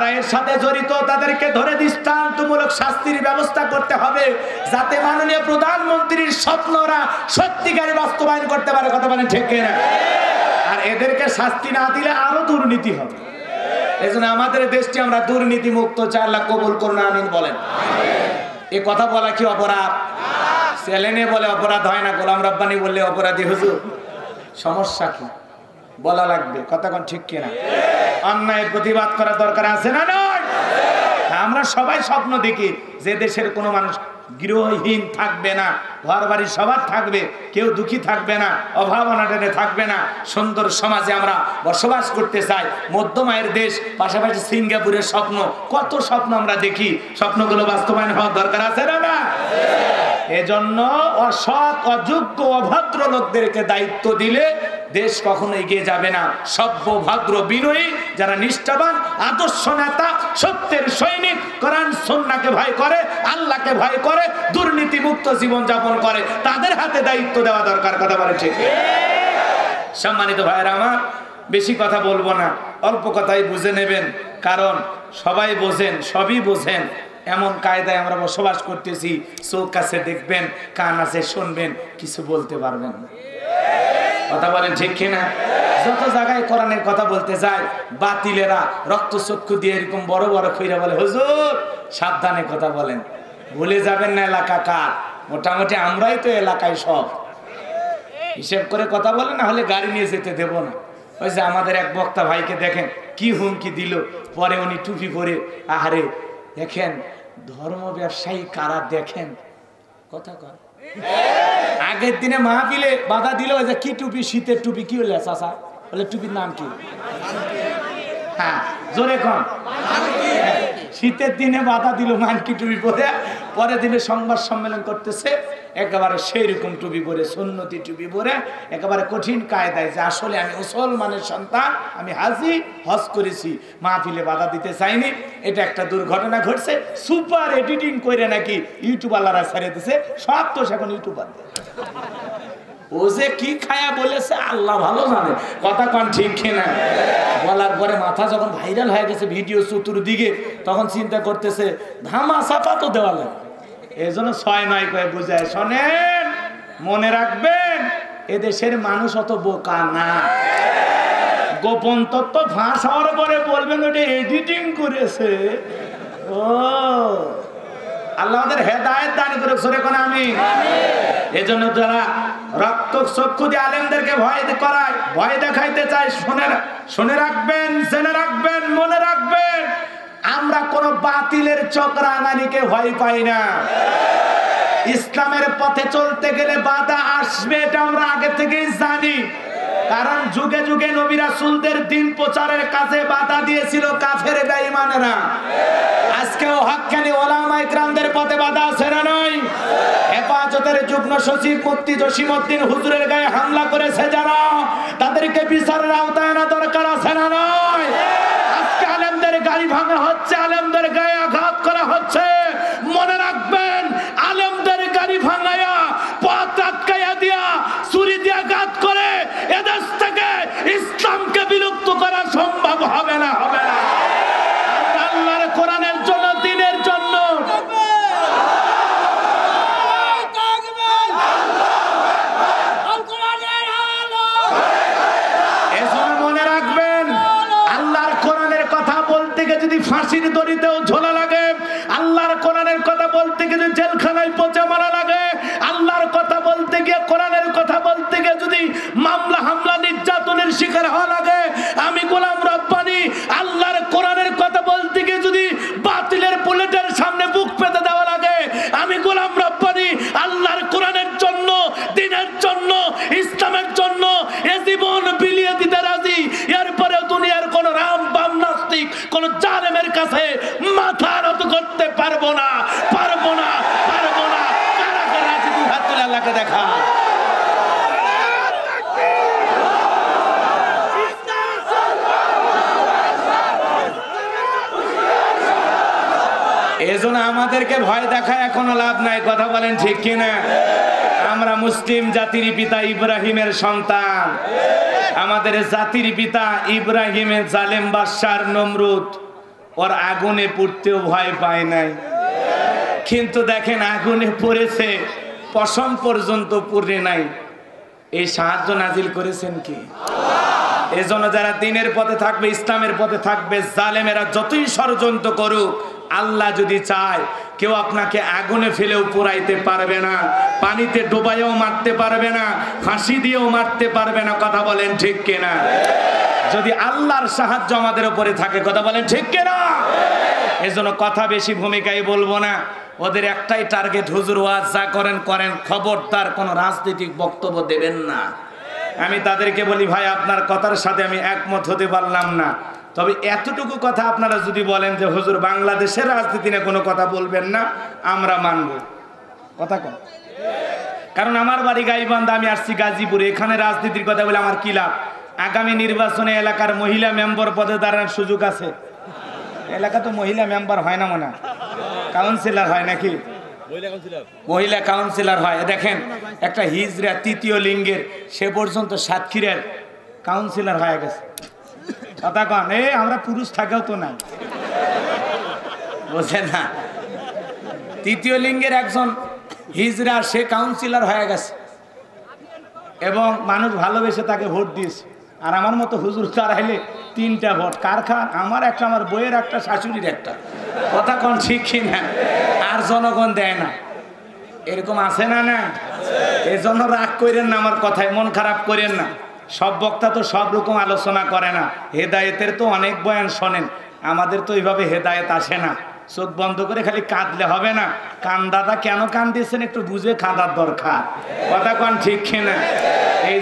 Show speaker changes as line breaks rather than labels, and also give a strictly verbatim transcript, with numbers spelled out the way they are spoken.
যারা এর সাথে জড়িত তাদেরকে ধরে দৃষ্টান্তমূলক শাস্তির ব্যবস্থা করতে হবে, যাতে মাননীয় প্রধানমন্ত্রীর স্বপ্নরা সত্যিকারে বাস্তবায়ন করতে পারে। কথা বলেন ঠিক কিনা? আর এদেরকে শাস্তি না দিলে আরো দুর্নীতি হবে। এজন্য আমাদের দেশটি আমরা দুর্নীতি মুক্ত চাই। আল্লাহ কবুল করুন, আমিন বলেন। এই কথা বলা কি অপরাধ? চ্যালেঞ্জে বলে অপরাধ হয় না, গোলাম রব্বানি বললে অপরাধী হুজুর। সমস্যা কি? বলা লাগবে। কথা কোন ঠিক কিনা? অন্যায়ের প্রতিবাদ করার দরকার আছে না নয়? আমরা সবাই স্বপ্ন দেখি যে দেশের কোনো মানুষ গৃহহীন থাকবে না, ঘর বাড়ি সবার থাকবে, কেউ দুঃখী থাকবে না, অভাব অনাটনে থাকবে না, সুন্দর সমাজে আমরা বসবাস করতে চাই। মধ্যম আয়ের দেশ, পাশাপাশি সিঙ্গাপুরের স্বপ্ন, কত স্বপ্ন আমরা দেখি। স্বপ্নগুলো বাস্তবায়ন হওয়ার দরকার আছে না না? এজন্য অসৎ, অযোগ্য, অভদ্র লোকদেরকে দায়িত্ব দিলে দেশ কখনো এগিয়ে যাবে না। সভ্য, ভদ্র, বিনয়ী, যারা নিষ্ঠাবান, আদর্শ নেতা, সত্যের সৈনিক, কোরআন সুন্নাহকে ভয় করে, আল্লাহকে ভয় করে, দুর্নীতি মুক্ত জীবন যাপন করে, তাদের হাতে দায়িত্ব দেওয়া দরকার। কথা বলে ঠিক? সম্মানিত ভাইয়েরা আমার, বেশি কথা বলবো না, অল্প কথাই বুঝে নেবেন, কারণ সবাই বোঝেন, সবই বোঝেন। এমন কায়দায় আমরা বসবাস করতেছি, চোখ আছে দেখবেন, কান আছে শুনবেন, কিছু বলতে পারবেন না। কথা বলেন ঠিক কিনা? যত জায়গায় কোরআনের কথা বলতে যায়, বাতিলেরা রক্তচক্ষু দিয়ে এরকম বড় বড় কইরা বলে, হুজুর সাবধানে কথা বলেন, ভুলে যাবেন না এলাকা কার। মোটামুটি আমরাই তো এলাকায় সব, হিসেব করে কথা বলে, না হলে গাড়ি নিয়ে যেতে দেব না। ওই যে আমাদের এক বক্তা ভাইকে দেখেন কি হুমকি দিল, পরে উনি টুপি পরে, আহারে দেখেন ধর্ম ব্যবসায়ী কারা, দেখেন কথা কর। আগের দিনে মাহফিলে বাধা দিল, ওই যে কি টুপি, শীতের টুপি, কি হলে চাচা বলে টুপির নাম কি? হ্যাঁ জোরে কম। শীতের দিনে বাধা দিল মানকি টুপি পরে, পরের দিনে সংবাদ সম্মেলন করতেছে একেবারে সেই রকম টুপি পরে, সুন্নতি টুপি পরে, একেবারে কঠিন কায়দায় যে আসলে আমি মুসলমানের সন্তান, আমি হাজি, হজ করেছি, মাহফিলে বাধা দিতে চাইনি, এটা একটা দুর্ঘটনা ঘটছে, সুপার এডিটিং করে নাকি ইউটিউবাররা ছেড়ে দিছে, সব তো এখন ইউটিউবার। ও যে কি খায়া বলেছে আল্লাহ ভালো জানে। কথা কন ঠিক কিনা? বলার পরে মাথা যখন ভাইরাল হয়ে গেছে ভিডিও চতুর্দিকে, তখন চিন্তা করতেছে ধামা চাপা তো দেওয়া লাগে। এই জন্য ছয় নয় করে বুঝায়, শোনেন মনে রাখবেন এদেশের মানুষ অত বোকা না। গোপন তত্ত্ব ফাঁস হওয়ার পরে বলবেন ওটা এডিটিং করেছে। ও আল্লাহ আমাদের হেদায়েত দান করে, সরে কোন আমি। এজন্য যারা রক্ত চক্ষু দিয়ে আলেমদেরকে ভয় করায়, ভয় দেখাইতে চায়, শুনে শুনে রাখবেন, জেনে রাখবেন, মনে রাখবেন, আমরা কোন বাতিলের চক্রাঙ্গানিকে ভয় পাই না। ইসলামের পথে চলতে গেলে বাধা আসবে, এটা আমরা আগে থেকেই জানি। কারণ যুগে যুগে নবী রাসূলদের দিন প্রচারের কাজে বাধা দিয়েছিল কাফের বেঈমানেরা। আজকেও হক্কানি ওলামা ইকরামদের পথে বাধা আছে না নয়? হেফাজতের যুগ্ম সচিব মুফতি জসিমউদ্দিন হুজুরের গায়ে হামলা করেছে যারা, তাদেরকে বিচারের আওতায় আনা দরকার আছে না নয়? আজকে আলেমদের গাড়ি ভাঙা হচ্ছে, আলেমদের গায়ে আঘাত করা হচ্ছে, মনে রাখবেন আলেমদের গাড়ি ভাঙায়া, পথ আটকাইয়া দিয়া, ছুরি দিয়ে আঘাত করে এদেশ থেকে ইসলামকে বিলুপ্ত করা সম্ভব হবে না, হবে না। আল্লাহর কোরআনের জন্য, দ্বীনের জন্য মনে রাখবেন, আল্লাহর কোরআনের কথা বলতে গিয়ে যদি ফাঁসির দড়িতেও ঝোলা লাগে, আল্লাহর কোরআনের কথা বলতে গিয়ে যদি জেলখানায় পচে মারা লাগে, আল্লাহর কথা বলতে গিয়ে, কোরআনের কথা বলতে গিয়ে যদি মামলা হামলা নির্যাতনের শিকার হওয়া লাগে, আমি গোলাম রব্বানী আল্লাহর কোরআনের কথা বলতে গিয়ে যদি বাতিলের বুলেটের সামনে বুক পেতে দেওয়া লাগে, আমি গোলাম রব্বানী আল্লাহর কোরআনের জন্য, দ্বীনের জন্য, ইসলামের জন্য এ জীবন বিলিয়ে দিতে রাজি। এরপরে দুনিয়ার কোন রাম বাম নাস্তিক, কোন জালেমের কাছে মাথা নত করতে পারবো না, পারবো না, পারবো না। কারা কারা আছে দুই হাত তুলে আল্লাহকে দেখা। এজন্য আমাদেরকে ভয় দেখায় এখনো লাভ নাই। কথা বলেন ঠিক কিনা? আমরা মুসলিম জাতির পিতা ইব্রাহিমের সন্তান। আমাদের জাতির পিতা ইব্রাহিমের জালেম বাদশার নমরুদ ওর আগুনে পুড়তেও ভয় পায় নাই, কিন্তু দেখেন আগুনে পড়েছে পশম পর্যন্ত পুড়ে নাই। এই সাহায্য নাজিল করেছেন কি? এজন্য যারা দ্বীনের পথে থাকবে, ইসলামের পথে থাকবে, জালেমেরা যতই ষড়যন্ত্র করুক, আল্লাহ যদি চায় কেউ আপনাকে আগুনে ফেলেও পুরাইতে পারবে না, পানিতে ডুবাইও মারতে পারবে না, ফাঁসি দিয়েও মারতে পারবে না। কথা বলেন ঠিক কিনা? যদি আল্লাহর সাহায্য আমাদের উপরে থাকে, কথা বলেন ঠিক কিনা? এজন্য কথা বেশি ভূমিকায় বলবো না, ওদের একটাই টার্গেট, হুজুর ওয়াজ যা করেন করেন, খবরদার কোনো রাজনৈতিক বক্তব্য দেবেন না। আমি তাদেরকে বলি, ভাই আপনার কথার সাথে আমি একমত হতে পারলাম না, তবে এতটুকু কথা আপনারা যদি বলেন যে হুজুর বাংলাদেশের রাজনীতি নিয়ে কোনো কথা বলবেন না, আমরা মানব। কথা কন, কারণ আমার বাড়ি গাইবান্ধা, আমি আসছি গাজীপুরে, এখানে রাজনীতির কথা বলে আমার কি লাভ? আগামী নির্বাচনে এলাকার মহিলা মেম্বার পদে দাঁড়ানোর সুযোগ আছে। এলাকা তো মহিলা মেম্বার হয় না, মনে কাউন্সিলর হয় নাকি? মহিলা কাউন্সিলর হয়। দেখেন একটা হিজড়া তৃতীয় লিঙ্গের সে পর্যন্ত সাতক্ষীরার কাউন্সিলর হয়ে গেছে। কথা কন, এ আমরা পুরুষ থাকেও তো নাই, বোঝেন না? তৃতীয় লিঙ্গের একজন হিজড়া সে কাউন্সিলর হয়ে গেছে এবং মানুষ ভালোবেসে তাকে ভোট দিয়েছে। আর আমার মতো হুজুর দাঁড়াইলে তিনটা ভোট কার খান? আমার একটা, আমার বইয়ের একটা, শাশুড়ির একটা। কথা কন ঠিক কিনা? আর জনগণ দেয় না, এরকম আছে না? না, এই জন্য রাগ করেন না, আমার কথায় মন খারাপ করেন না। সব বক্তা তো সব রকম আলোচনা করে না, হেদায়েতের তো অনেক বয়ান শোনেন, আমাদের তো এইভাবে হেদায়েত আসে না। চোখ বন্ধ করে খালি কাঁদলে হবে না, কান্দাটা কেন কান্দিয়েছেন একটু বুঝে কাঁদার দরকার। কথা কন ঠিক কিনা? এই